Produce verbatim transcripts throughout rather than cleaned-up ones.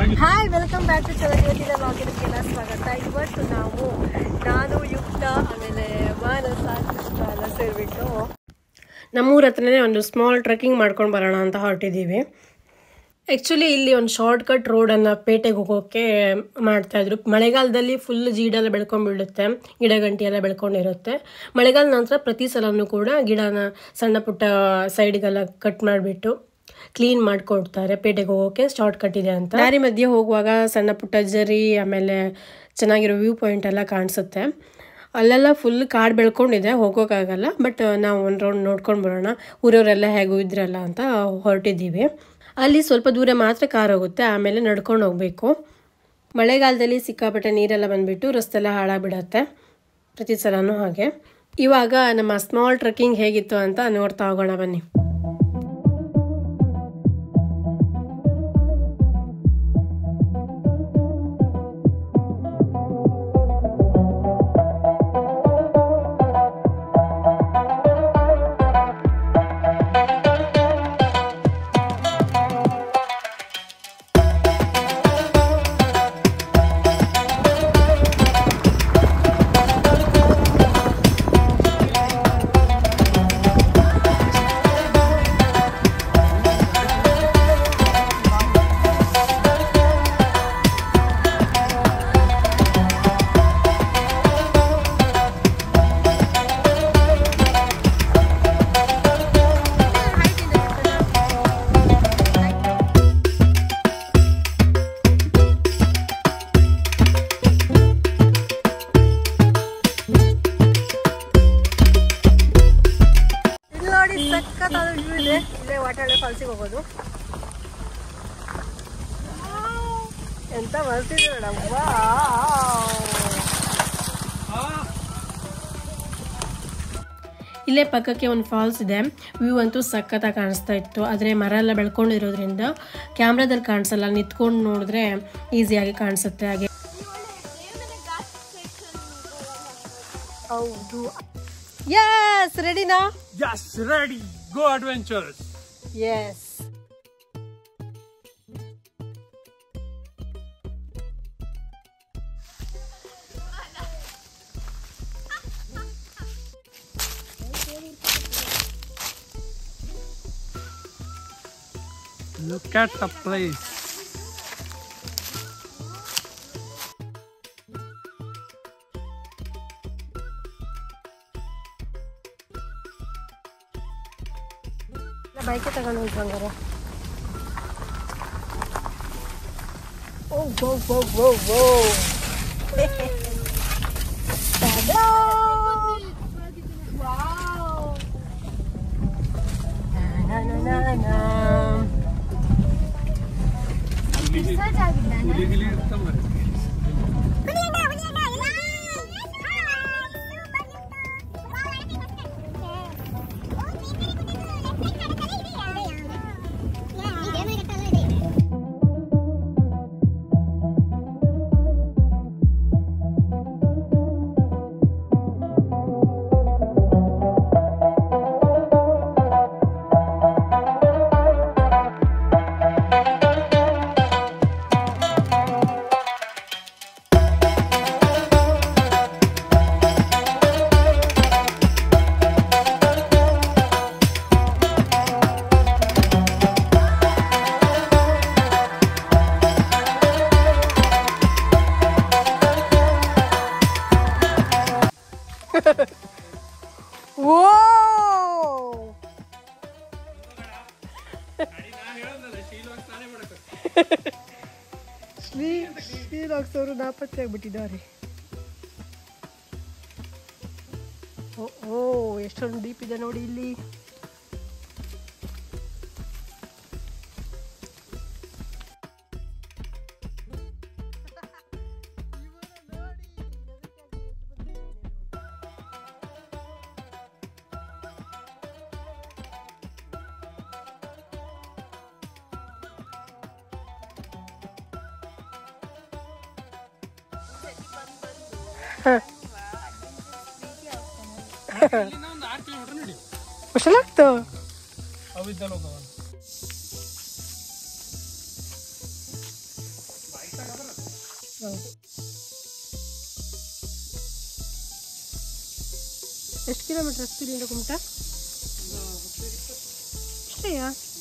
Hi, welcome back to ಚಲೋ ಇವತ್ತಿನ ವ್ಲಾಗಿಗೆಲ್ಲ ಸ್ವಾಗತ. ಇವತ್ತು ನಾವು ನಾನು ಯುಕ್ತ ಆಮೇಲೆ ಮಾನಸ ಕೃಷ್ಣ ಎಲ್ಲ ಸೇರಿಬಿಟ್ಟು ನಮ್ಮೂರ ಹತ್ರನೇ ಒಂದು ಸ್ಮಾಲ್ ಟ್ರೆಕ್ಕಿಂಗ್ ಮಾಡ್ಕೊಂಡು ಬರೋಣ ಅಂತ ಹೊರಟಿದ್ದೀವಿ. ಆ್ಯಕ್ಚುಲಿ ಇಲ್ಲಿ ಒಂದು ಶಾರ್ಟ್ ಕಟ್ ರೋಡನ್ನು ಪೇಟೆಗೆ ಹೋಗೋಕ್ಕೆ ಮಾಡ್ತಾಯಿದ್ರು. ಮಳೆಗಾಲದಲ್ಲಿ ಫುಲ್ ಜೀಡೆಲ್ಲ ಬೆಳ್ಕೊಂಡ್ಬಿಡುತ್ತೆ, ಗಿಡ ಗಂಟಿ ಎಲ್ಲ ಬೆಳ್ಕೊಂಡಿರುತ್ತೆ. ಮಳೆಗಾಲ ನಂತರ ಪ್ರತಿ ಸಲನೂ ಕೂಡ ಗಿಡನ ಸಣ್ಣ ಪುಟ್ಟ ಸೈಡ್ಗೆಲ್ಲ ಕಟ್ ಮಾಡಿಬಿಟ್ಟು ಕ್ಲೀನ್ ಮಾಡಿಕೊಡ್ತಾರೆ. ಪೇಟೆಗೆ ಹೋಗೋಕ್ಕೆ ಶಾರ್ಟ್ ಕಟ್ ಇದೆ ಅಂತ. ದಾರಿ ಮಧ್ಯೆ ಹೋಗುವಾಗ ಸಣ್ಣ ಪುಟ್ಟ ಜರಿ ಆಮೇಲೆ ಚೆನ್ನಾಗಿರೋ ವ್ಯೂ ಪಾಯಿಂಟ್ ಎಲ್ಲ ಕಾಣಿಸುತ್ತೆ. ಅಲ್ಲೆಲ್ಲ ಫುಲ್ ಕಾಡು ಬೆಳ್ಕೊಂಡಿದೆ, ಹೋಗೋಕ್ಕಾಗಲ್ಲ. ಬಟ್ ನಾವು ಒಂದು ರೌಂಡ್ ನೋಡ್ಕೊಂಡು ಬರೋಣ, ಊರವರೆಲ್ಲ ಹೇಗೂ ಇದ್ರಲ್ಲ ಅಂತ ಹೊರಟಿದ್ದೀವಿ. ಅಲ್ಲಿ ಸ್ವಲ್ಪ ದೂರ ಮಾತ್ರ ಕಾರ್ ಹೋಗುತ್ತೆ, ಆಮೇಲೆ ನಡ್ಕೊಂಡು ಹೋಗಬೇಕು. ಮಳೆಗಾಲದಲ್ಲಿ ಸಿಕ್ಕಾಪಟ್ಟೆ ನೀರೆಲ್ಲ ಬಂದುಬಿಟ್ಟು ರಸ್ತೆಲ್ಲ ಹಾಳಾಗ್ಬಿಡತ್ತೆ ಪ್ರತಿ ಸಲನೂ ಹಾಗೆ. ಇವಾಗ ನಮ್ಮ ಸ್ಮಾಲ್ ಟ್ರೆಕ್ಕಿಂಗ್ ಹೇಗಿತ್ತು ಅಂತ ನೋಡ್ತಾ ಹೋಗೋಣ ಬನ್ನಿ. ಇಲ್ಲೇ ವಾಟಾಳೆ ಫಾಲ್ಸಿಗೆ ಹೋಗೋದು. ಎಂತ ಬರ್ತಿದೆ ಮೇಡಮ್. ಇಲ್ಲೇ ಪಕ್ಕಕ್ಕೆ ಒಂದು ಫಾಲ್ಸ್ ಇದೆ. ವ್ಯೂ ಅಂತೂ ಸಖತ್ತಾಗಿ ಕಾಣಿಸ್ತಾ ಇತ್ತು. ಆದರೆ ಮರ ಎಲ್ಲ ಬೆಳ್ಕೊಂಡಿರೋದ್ರಿಂದ ಕ್ಯಾಮ್ರಾದಲ್ಲಿ ಕಾಣಿಸಲ್ಲ, ನಿಂತ್ಕೊಂಡು ನೋಡಿದ್ರೆ ಈಸಿಯಾಗಿ ಕಾಣಿಸುತ್ತೆ. ಹಾಗೆ ಹೌದು. ಯಸ್, ರೆಡಿನಾ? Yes, ready. Go adventures. Yes. Look at the place. ಬೈಕೆ ತಗೊಂಡು ಹೋಗಿ ಬಂಗಾರ. ಓ ಗೋ ಗೋ ಗೋ ಗೋ. ಶ್ರೀಲಾಕ್ಸ್ ಅವರು ನಾಪತ್ತೆ ಆಗ್ಬಿಟ್ಟಿದ್ದಾರೆ. ಓ ಓ ಎಷ್ಟೊಂದು ಡೀಪ್ ಇದೆ ನೋಡಿ ಇಲ್ಲಿ. ಕುಶಲಾಗ್ತು. ಎಷ್ಟು ಕಿಲೋಮೀಟರ್ ಅಷ್ಟು ಇಲ್ಲಿಂದ ಕುಮಟಾ? ಅಷ್ಟೇಯ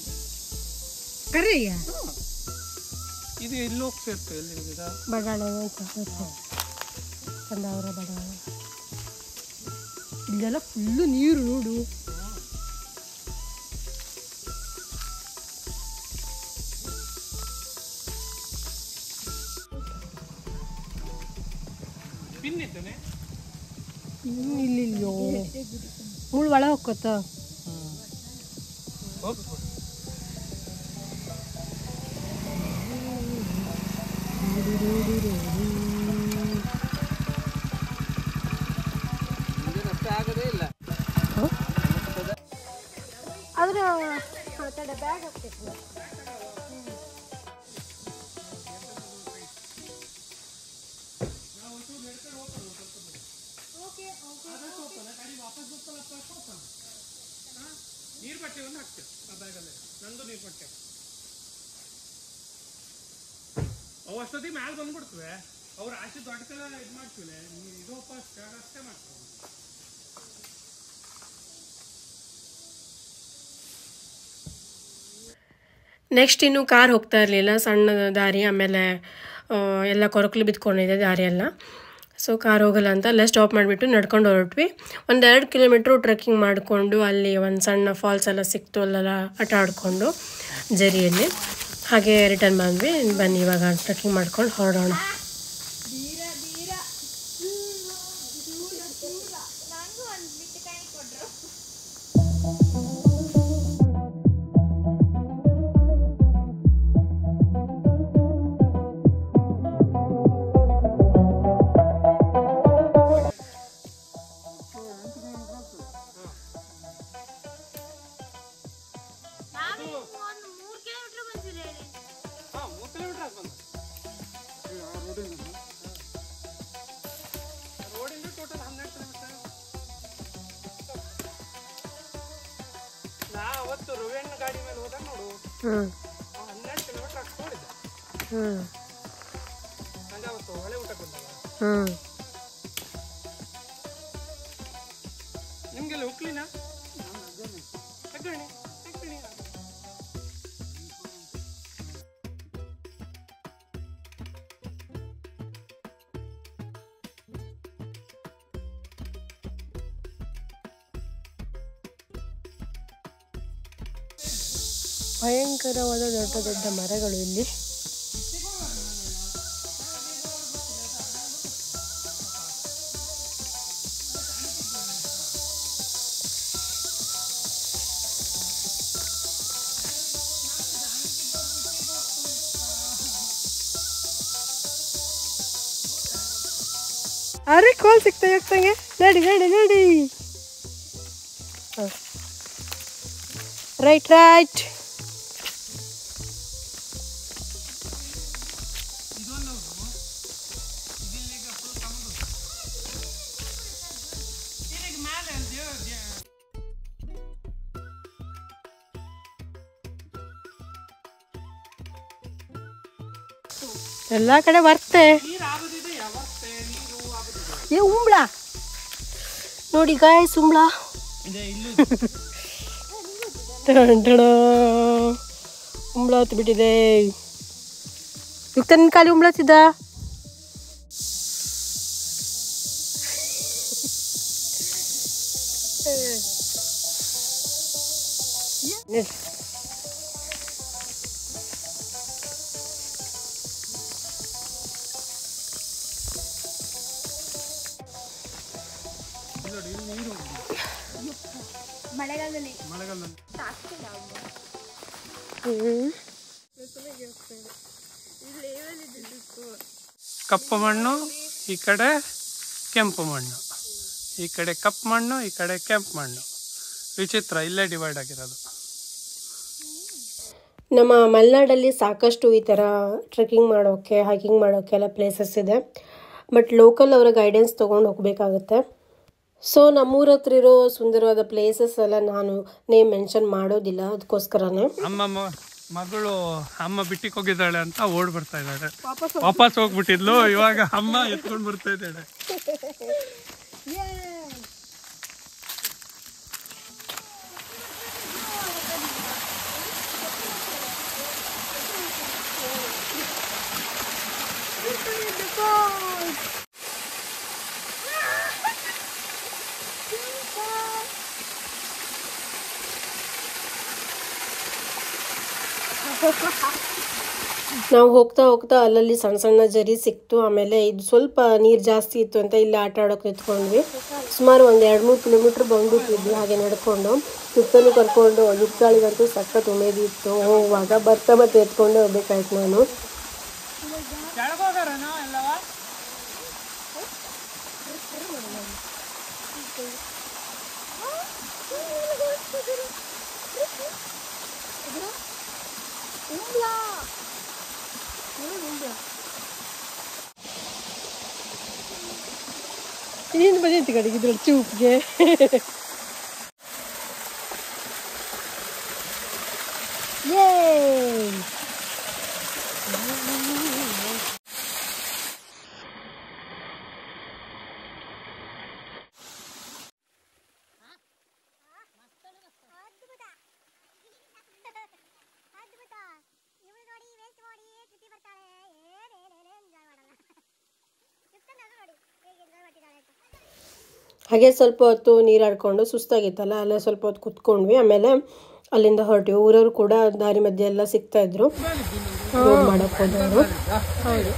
ಕರೆಯ ಇದು ಎಲ್ಲಿ ಹೋಗ್ತಿರ್ತದೆ ಎಲ್ಲಿ ಬಡಾಳೆ ಚಂದಾವರ ಬಡಾಳೆ ಇಲ್ಲೆಲ್ಲ ಫುಲ್ಲು ನೀರು ನೋಡು. ಇಲ್ಲಿಲ್ಲೋ ಮುಳ್ಳು ಒಳ ಹೋಗ್ಕೋತ ಆದ್ರೆ ಬ್ಯಾಗ್ ಹಾಕ್ಬೇಕು. ನೀರು ಬಟ್ಟೆ ಒಂದು ಹಾಕ್ತೇವೆ ಆ ಬ್ಯಾಗಲ್ಲಿ, ನಂದು ನೀರು ಬಟ್ಟೆ ಅವು ಅಷ್ಟೊತ್ತಿಗೆ ಮ್ಯಾಲೆ ಬಂದ್ಬಿಡ್ತವೆ. ಅವ್ರು ಆಚೆ ದೊಡ್ಡಕೆಲ್ಲ ಇದು ಮಾಡ್ತೀವಿ, ಇದು ವಾಪಸ್ ಅಷ್ಟೇ ಮಾಡ್ತೀವಿ. ನೆಕ್ಸ್ಟ್ ಇನ್ನು ಕಾರ್ ಹೋಗ್ತಾ ಇರಲಿಲ್ಲ, ಸಣ್ಣ ದಾರಿ, ಆಮೇಲೆ ಎಲ್ಲ ಕೊರಕಲು ಬಿದ್ಕೊಂಡಿದೆ ದಾರಿ ಎಲ್ಲ. ಸೊ ಕಾರ್ ಹೋಗಲ್ಲ ಅಂತ ಅಲ್ಲೇ ಸ್ಟಾಪ್ ಮಾಡಿಬಿಟ್ಟು ನಡ್ಕೊಂಡು ಹೊರಟ್ವಿ. ಒಂದು ಎರಡು ಕಿಲೋಮೀಟ್ರು ಟ್ರೆಕ್ಕಿಂಗ್ ಮಾಡಿಕೊಂಡು ಅಲ್ಲಿ ಒಂದು ಸಣ್ಣ ಫಾಲ್ಸ್ ಎಲ್ಲ ಸಿಕ್ತು, ಅಲ್ಲೆಲ್ಲ ಆಟ ಆಡಿಕೊಂಡು ಜರಿಯಲ್ಲಿ ಹಾಗೆ ರಿಟರ್ನ್ ಬಂದ್ವಿ. ಬನ್ನಿ ಇವಾಗ ಟ್ರೆಕ್ಕಿಂಗ್ ಮಾಡ್ಕೊಂಡು ಹೊರಡೋಣ. ಅವತ್ತು ರವಿಯಣ್ಣ ಗಾಡಿ ಮೇಲೆ ಹೋದಾಗ ನೋಡು ಹನ್ನೆರಡು ಕಿಲೋಮೀಟರ್ ಅಷ್ಟು ನೋಡಿದ್ದೆ. ನಂಗೆ ಅವತ್ತು ಒಳ್ಳೆ ಊಟಕ್ಕೆ ಬಂದಾಗ ನಿಮ್ಗೆಲ್ಲ ಹುಕ್ಲಿನ ಹೆಗ್ಗಣಿ ಹೆಗ್ಗಣಿ ಭಯಂಕರವಾದ ದೊಡ್ಡ ದೊಡ್ಡ ಮರಗಳು ಇಲ್ಲಿ. ಅರೆ ಕೋಲ್ ಸಿಗ್ತಾ ಹೋಗ್ತಂಗೆ, ನಡಿ ನಡಿ ನಡಿ. ರೈಟ್ ರೈಟ್ ಎಲ್ಲ ಕಡೆ ಬರ್ತೆ. ಏ ಉಂಬ್ಳ ನೋಡಿ ಗಾಯ್ಸ್, ಉಂಬ್ಳ ಉಂಬ್ಳ ಹೊತ್ತು ಬಿಟ್ಟಿದೆ. ಯುಕ್ತ ನಿನ್ ಖಾಲಿ ಉಂಬ್ಳತ್ತಿದ್ದ. ಮಳೆಗಾಲದಲ್ಲಿ ಮಳೆಗಾಲದಲ್ಲಿ ಕಪ್ಪು ಮಣ್ಣು, ಈ ಕಡೆ ಕೆಂಪು ಮಣ್ಣು, ಈ ಕಡೆ ಕಪ್ಪು ಮಣ್ಣು, ಈ ಕಡೆ ಕೆಂಪು ಮಣ್ಣು. ವಿಚಿತ್ರ, ಇಲ್ಲೇ ಡಿವೈಡ್ ಆಗಿರೋದು. ನಮ್ಮ ಮಲೆನಾಡಲ್ಲಿ ಸಾಕಷ್ಟು ಈ ಥರ ಟ್ರೆಕ್ಕಿಂಗ್ ಮಾಡೋಕ್ಕೆ, ಹೈಕಿಂಗ್ ಮಾಡೋಕ್ಕೆ ಎಲ್ಲ ಪ್ಲೇಸಸ್ ಇದೆ. ಬಟ್ ಲೋಕಲ್ ಅವರ ಗೈಡೆನ್ಸ್ ತೊಗೊಂಡು ಹೋಗಬೇಕಾಗುತ್ತೆ. ಸೊ ನಮ್ಮೂರ ಹತ್ರ ಇರೋ ಸುಂದರವಾದ ಪ್ಲೇಸಸ್ ಎಲ್ಲ ನಾನು ನೇಮ್ ಮೆನ್ಷನ್ ಮಾಡೋದಿಲ್ಲ, ಅದಕ್ಕೋಸ್ಕರನೇ. ಅಮ್ಮ ಮಗಳು ಅಮ್ಮ ಬಿಟ್ಟಿಗೆ ಹೋಗಿದ್ದಾಳೆ ಅಂತ ಓಡ್ ಬರ್ತಾ ಇದ್ದಾಳೆ. ವಾಪಸ್ ಹೋಗ್ಬಿಟ್ಟಿದ್ಲು, ಇವಾಗ ಅಮ್ಮ ಎತ್ಕೊಂಡು ಬರ್ತಾ ಇದ್ದಾಳೆ. ನಾವು ಹೋಗ್ತಾ ಹೋಗ್ತಾ ಅಲ್ಲಲ್ಲಿ ಸಣ್ಣ ಸಣ್ಣ ಜರಿ ಸಿಕ್ತು. ಆಮೇಲೆ ಇದು ಸ್ವಲ್ಪ ನೀರು ಜಾಸ್ತಿ ಇತ್ತು ಅಂತ ಇಲ್ಲಿ ಆಟ ಆಡೋಕೆ ನಿಂತ್ಕೊಂಡ್ವಿ. ಸುಮಾರು ಒಂದು ಎರಡು ಮೂರು ಕಿಲೋಮೀಟ್ರ್ ಬಂದ್ಬಿಟ್ಟಿದ್ವಿ ಹಾಗೆ ನಡ್ಕೊಂಡು. ಯುಕ್ತನೂ ಕರ್ಕೊಂಡು, ಯುಕ್ತಾಳಿಗಂತೂ ಸಖತ್ ಉಮೇದಿ ಇತ್ತು. ಹೋಗುವಾಗ ಬರ್ತಾ ಮತ್ತೆ ಎತ್ಕೊಂಡು ಹೋಗ್ಬೇಕಾಯ್ತು ನಾನು. ಏನು ಬಂದೈತಿ ಕಡೆಗೆ ಇದ್ರಲ್ಲಿ ಚೂಪ್ಗೆ. ಹಾಗೆ ಸ್ವಲ್ಪ ಹೊತ್ತು ನೀರಾಡ್ಕೊಂಡು ಸುಸ್ತಾಗಿತ್ತಲ್ಲ, ಅಲ್ಲೇ ಸ್ವಲ್ಪ ಹೊತ್ತು ಕುತ್ಕೊಂಡ್ವಿ. ಆಮೇಲೆ ಅಲ್ಲಿಂದ ಹೊರಟ್ವಿ. ಊರವರು ಕೂಡ ದಾರಿ ಮಧ್ಯೆ ಎಲ್ಲ ಸಿಗ್ತಾ ಇದ್ರು, ರೋಡ್ ಮಾಡಕ್ ಹೋದವರು. ಹೌದು,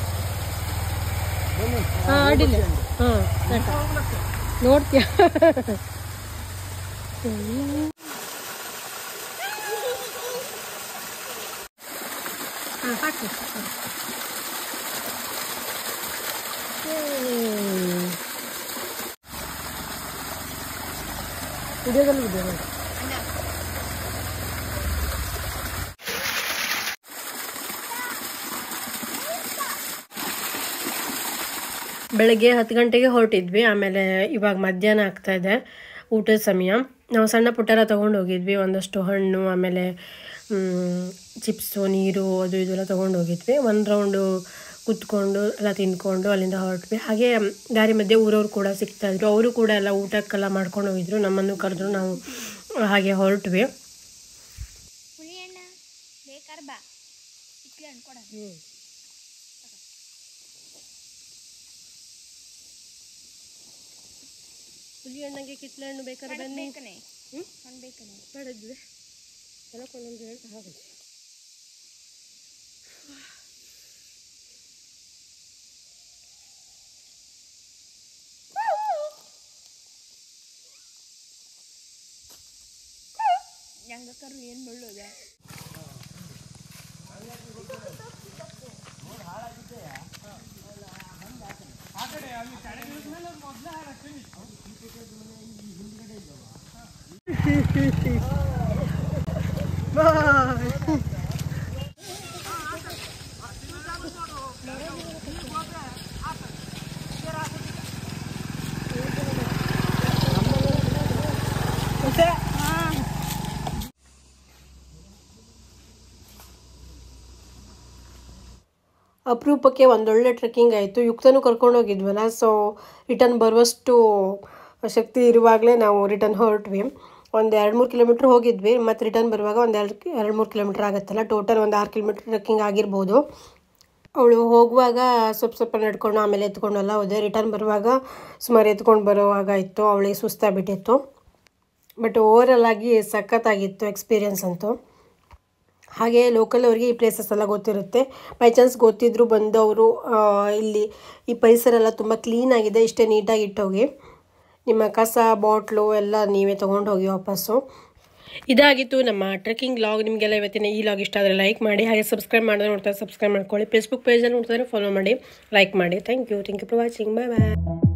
ಹಾಂ ಅಡ್ಡಿಲ್ಲ. ಹಾಂ ನೋಡ್ತೀಯ ಹಾಕಿ ವಿಡಿಯೋದಲ್ಲಿ ವಿಡಿಯೋ ಬೆಳಗ್ಗೆ ಹತ್ತು ಗಂಟೆಗೆ ಹೊರಟಿದ್ವಿ. ಆಮೇಲೆ ಇವಾಗ ಮಧ್ಯಾಹ್ನ ಆಗ್ತಾ ಇದೆ, ಊಟದ ಸಮಯ. ನಾವು ಸಣ್ಣ ಪುಟ್ಟೆಲ್ಲ ತೊಗೊಂಡು ಹೋಗಿದ್ವಿ, ಒಂದಷ್ಟು ಹಣ್ಣು, ಆಮೇಲೆ ಚಿಪ್ಸು, ನೀರು, ಅದು ಇದೆಲ್ಲ ತೊಗೊಂಡು ಹೋಗಿದ್ವಿ. ಒಂದು ರೌಂಡು ಕೂತ್ಕೊಂಡು ಎಲ್ಲ ತಿಂದ್ಕೊಂಡು ಅಲ್ಲಿಂದ ಹೊರಟ್ವಿ. ಹಾಗೆ ದಾರಿ ಮಧ್ಯೆ ಊರವ್ರು ಕೂಡ ಸಿಗ್ತಾಯಿದ್ರು, ಅವರು ಕೂಡ ಎಲ್ಲ ಊಟಕ್ಕೆಲ್ಲ ಮಾಡ್ಕೊಂಡು ಹೋಗಿದ್ರು. ನಮ್ಮನ್ನು ಕರೆದ್ರು, ನಾವು ಹಾಗೆ ಹೊರಟ್ವಿ. ಹುಲಿ ಹಣ್ಣಗೆ ಕಿತ್ಲೆ ಹಣ್ಣು ಬೇಕಾದ್ರೆ ಬನ್ನಿ. ಪಡೆದ್ವಿ ಎಲ್ಲ ಕೊಂದೊಂದು ಹೇಳ್ತಾ ಹಾಗೆ. ಹೆಂಗಕ್ಕರು ಏನು ಬೆಳ್ಳೋದ ಅಪರೂಪಕ್ಕೆ ಒಂದೊಳ್ಳೆ ಟ್ರೆಕ್ಕಿಂಗ್ ಆಯಿತು. ಯುಕ್ತನೂ ಕರ್ಕೊಂಡು ಹೋಗಿದ್ವಲ್ಲ, ಸೊ ರಿಟರ್ನ್ ಬರುವಷ್ಟು ಶಕ್ತಿ ಇರುವಾಗಲೇ ನಾವು ರಿಟರ್ನ್ ಹೊರಟ್ವಿ. ಒಂದು ಎರಡು ಮೂರು ಕಿಲೋಮೀಟ್ರ್ ಹೋಗಿದ್ವಿ, ಮತ್ತು ರಿಟರ್ನ್ ಬರುವಾಗ ಒಂದು ಎರಡು ಎರಡು ಮೂರು ಕಿಲೋಮೀಟ್ರ್ ಆಗುತ್ತಲ್ಲ, ಟೋಟಲ್ ಒಂದು ಆರು ಕಿಲೋಮೀಟ್ರ್ ಟ್ರೆಕ್ಕಿಂಗ್ ಆಗಿರ್ಬೋದು. ಅವಳು ಹೋಗುವಾಗ ಸ್ವಲ್ಪ ಸ್ವಲ್ಪ ನಡ್ಕೊಂಡು ಆಮೇಲೆ ಎತ್ಕೊಂಡು ಎಲ್ಲ ಹೋದೆ. ರಿಟರ್ನ್ ಬರುವಾಗ ಸುಮಾರು ಎತ್ಕೊಂಡು ಬರೋವಾಗ ಇತ್ತು, ಅವಳಿಗೆ ಸುಸ್ತಾಗ್ಬಿಟ್ಟಿತ್ತು. ಬಟ್ ಓವರಾಲ್ ಆಗಿ ಸಖತ್ತಾಗಿತ್ತು ಎಕ್ಸ್ಪೀರಿಯನ್ಸ್ ಅಂತೂ. ಹಾಗೆ ಲೋಕಲ್ ಅವರಿಗೆ ಈ ಪ್ಲೇಸಸ್ ಎಲ್ಲ ಗೊತ್ತಿರುತ್ತೆ. ಬೈ ಚಾನ್ಸ್ ಗೊತ್ತಿದ್ರು ಬಂದವರು ಇಲ್ಲಿ ಈ ಪರಿಸರ ಎಲ್ಲ ತುಂಬ ಕ್ಲೀನಾಗಿದೆ, ಇಷ್ಟೇ ನೀಟಾಗಿ ಇಟ್ಟೋಗಿ. ನಿಮ್ಮ ಕಸ ಬಾಟ್ಲು ಎಲ್ಲ ನೀವೇ ತೊಗೊಂಡು ಹೋಗಿ ವಾಪಸ್ಸು. ಇದಾಗಿತ್ತು ನಮ್ಮ ಟ್ರೆಕ್ಕಿಂಗ್ ಲಾಗ್. ನಿಮಗೆಲ್ಲ ಇವತ್ತಿನ ಈ ಲಾಗ್ ಇಷ್ಟ ಆದರೆ ಲೈಕ್ ಮಾಡಿ, ಹಾಗೆ ಸಬ್ಸ್ಕ್ರೈಬ್ ಮಾಡಿದ್ರೆ ನೋಡ್ತಾರೆ ಸಬ್ಸ್ಕ್ರೈಬ್ ಮಾಡ್ಕೊಳ್ಳಿ. ಫೇಸ್ಬುಕ್ ಪೇಜಲ್ಲಿ ನೋಡ್ತಾರೆ ಫಾಲೋ ಮಾಡಿ, ಲೈಕ್ ಮಾಡಿ. Thank you thank you for watching. Bye bye.